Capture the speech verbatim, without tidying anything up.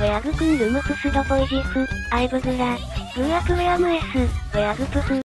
ウェアグクンルムフスドポイジフ、アイブグラ、グーアプウェアムエス、ウェアグプフ。